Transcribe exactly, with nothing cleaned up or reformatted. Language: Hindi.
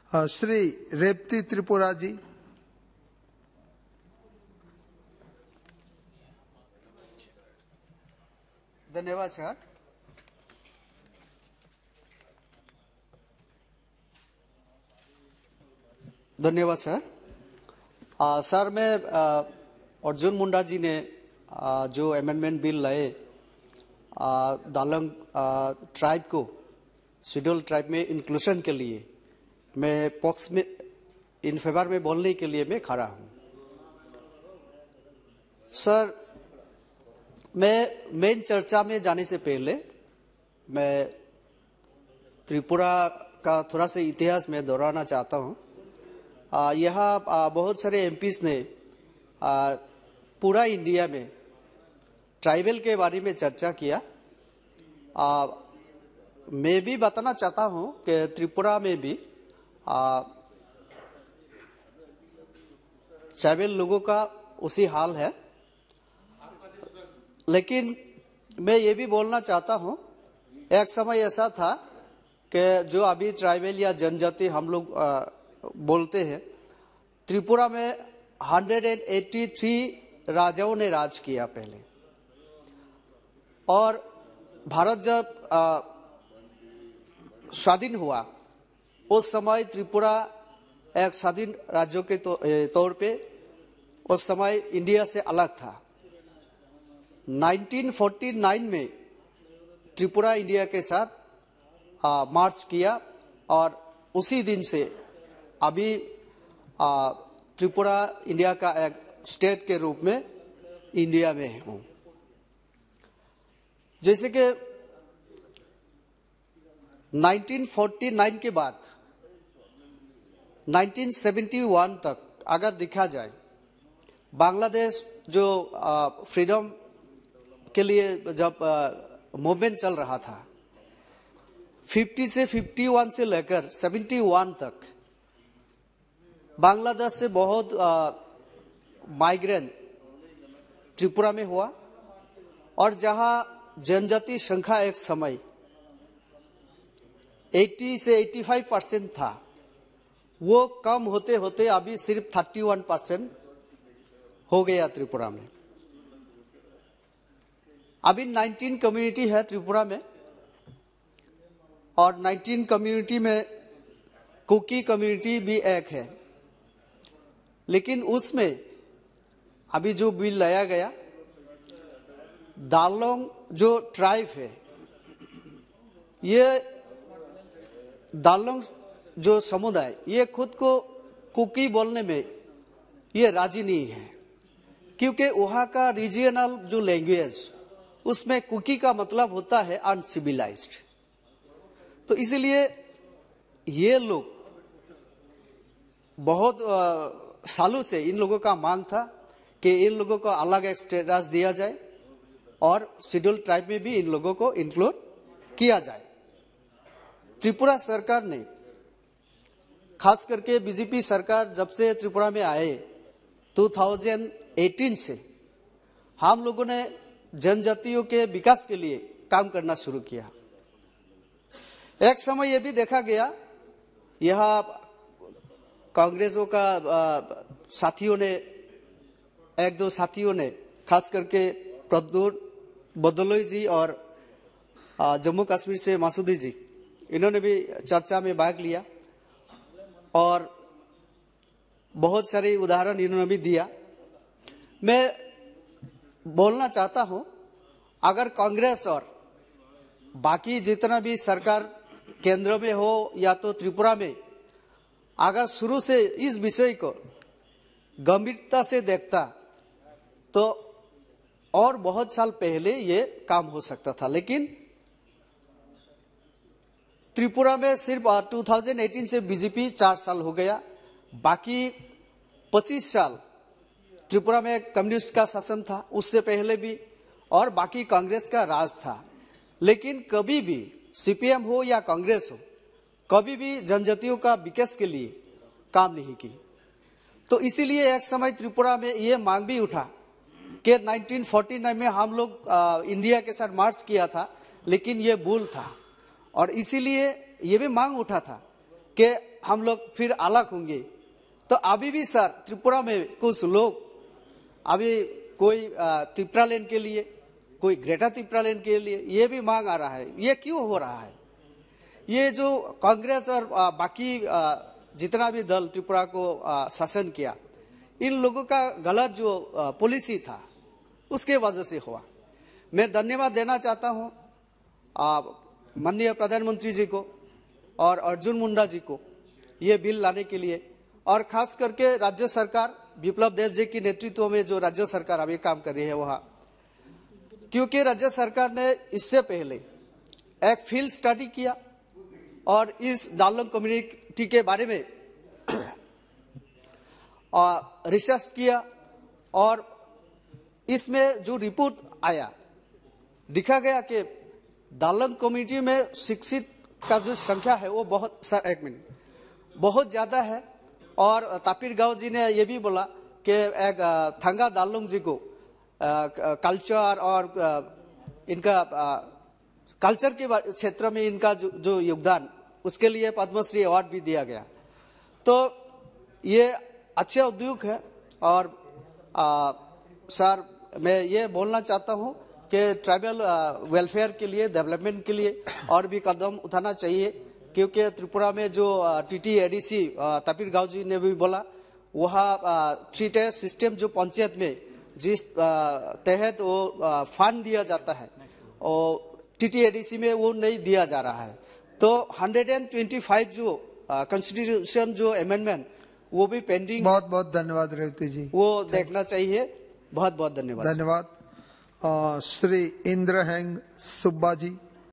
अ, श्री रेवती त्रिपुरा जी। धन्यवाद सर। धन्यवाद सर। आ, सर मैं आ, अर्जुन मुंडा जी ने आ, जो अमेंडमेंट बिल लाए दालंग ट्राइब को शेड्यूल ट्राइब में इंक्लूशन के लिए, मैं पॉक्स में इन फेवर में बोलने के लिए मैं खड़ा हूं। सर, मैं मेन चर्चा में जाने से पहले मैं त्रिपुरा का थोड़ा सा इतिहास में दोहराना चाहता हूं। यहाँ बहुत सारे एमपीज ने आ, पूरा इंडिया में ट्राइबल के बारे में चर्चा किया। आ, मैं भी बताना चाहता हूं कि त्रिपुरा में भी ट्राइबल लोगों का उसी हाल है, लेकिन मैं ये भी बोलना चाहता हूं, एक समय ऐसा था कि जो अभी ट्राइबल या जनजाति हम लोग बोलते हैं, त्रिपुरा में एक सौ तिरासी राजाओं ने राज किया पहले। और भारत जब स्वाधीन हुआ उस समय त्रिपुरा एक स्वाधीन राज्यों के तौर पे उस समय इंडिया से अलग था। उन्नीस सौ उनचास में त्रिपुरा इंडिया के साथ आ, मार्च किया और उसी दिन से अभी आ, त्रिपुरा इंडिया का एक स्टेट के रूप में इंडिया में हूं। जैसे कि उन्नीस सौ उनचास के बाद उन्नीस सौ इकहत्तर तक अगर देखा जाए, बांग्लादेश जो फ्रीडम के लिए जब मूवमेंट चल रहा था, पचास से इक्यावन से लेकर इकहत्तर तक बांग्लादेश से बहुत माइग्रेंट त्रिपुरा में हुआ। और जहां जनजाति संख्या एक समय अस्सी से पचासी परसेंट था, वो कम होते होते अभी सिर्फ इकतीस परसेंट हो गया त्रिपुरा में। अभी उन्नीस कम्युनिटी है त्रिपुरा में, और उन्नीस कम्युनिटी में कुकी कम्युनिटी भी एक है। लेकिन उसमें अभी जो बिल लाया गया, दालोंग जो ट्राइब है, ये दालोंग जो समुदाय, ये खुद को कुकी बोलने में ये राजी नहीं है, क्योंकि वहां का रीजनल जो लैंग्वेज, उसमें कुकी का मतलब होता है अनसिविलाइज्ड। तो इसलिए ये लोग बहुत सालों से इन लोगों का मांग था कि इन लोगों को अलग एक स्टेटस दिया जाए और शेड्यूल ट्राइब में भी इन लोगों को इंक्लूड किया जाए। त्रिपुरा सरकार ने, खास करके बीजेपी सरकार जब से त्रिपुरा में आए दो हज़ार अठारह से, हम लोगों ने जनजातियों के विकास के लिए काम करना शुरू किया। एक समय यह भी देखा गया, यह कांग्रेसों का साथियों ने, एक दो साथियों ने, खास करके प्रद्युत बदलोई जी और जम्मू कश्मीर से मासूदी जी, इन्होंने भी चर्चा में भाग लिया और बहुत सारे उदाहरण इन्होंने भी दिया। मैं बोलना चाहता हूं, अगर कांग्रेस और बाकी जितना भी सरकार केंद्र में हो या तो त्रिपुरा में, अगर शुरू से इस विषय को गंभीरता से देखता तो और बहुत साल पहले ये काम हो सकता था। लेकिन त्रिपुरा में सिर्फ दो हज़ार अठारह से बीजेपी चार साल हो गया, बाकी पच्चीस साल त्रिपुरा में कम्युनिस्ट का शासन था, उससे पहले भी, और बाकी कांग्रेस का राज था। लेकिन कभी भी सीपीएम हो या कांग्रेस हो, कभी भी जनजातियों का विकास के लिए काम नहीं की। तो इसीलिए एक समय त्रिपुरा में ये मांग भी उठा कि उन्नीस सौ उनचास में हम लोग आ, इंडिया के साथ मार्च किया था, लेकिन ये भूल था। और इसीलिए ये भी मांग उठा था कि हम लोग फिर अलग होंगे। तो अभी भी सर त्रिपुरा में कुछ लोग अभी कोई त्रिपुरा लैंड के लिए, कोई ग्रेटर त्रिपुरा लैंड के लिए ये भी मांग आ रहा है। ये क्यों हो रहा है? ये जो कांग्रेस और बाकी जितना भी दल त्रिपुरा को शासन किया, इन लोगों का गलत जो पॉलिसी था उसके वजह से हुआ। मैं धन्यवाद देना चाहता हूं माननीय प्रधानमंत्री जी को और अर्जुन मुंडा जी को ये बिल लाने के लिए, और खास करके राज्य सरकार विप्लव देव जी की नेतृत्व में जो राज्य सरकार अभी काम कर रही है वहाँ, क्योंकि राज्य सरकार ने इससे पहले एक फील्ड स्टडी किया और इस दालोंग कम्युनिटी के बारे में रिसर्च किया, और इसमें जो रिपोर्ट आया दिखा गया कि दालोंग कम्युनिटी में शिक्षित का जो संख्या है वो बहुत सर एक मिनट बहुत ज्यादा है। और तापिर गांव जी ने ये भी बोला कि एक थंगा दालोंग जी को कल्चर और इनका कल्चर के क्षेत्र में इनका जो, जो योगदान, उसके लिए पद्मश्री अवार्ड भी दिया गया। तो ये अच्छे उद्योग है। और आ, सर मैं ये बोलना चाहता हूँ कि ट्राइबल वेलफेयर के लिए, डेवलपमेंट के लिए और भी कदम उठाना चाहिए, क्योंकि त्रिपुरा में जो टीटी एडीसी तापिर गांव जी ने भी बोला, वहाँ थ्री टायर सिस्टम जो पंचायत में जिस तहत वो फंड दिया जाता है और टीटी एडीसी में वो नहीं दिया जा रहा है। तो एक सौ पच्चीस जो कॉन्स्टिट्यूशन जो अमेंडमेंट वो भी पेंडिंग। बहुत बहुत धन्यवाद रेवती जी, वो देखना चाहिए। बहुत बहुत धन्यवाद। धन्यवाद। श्री इंद्र हैंग सुब्बा जी।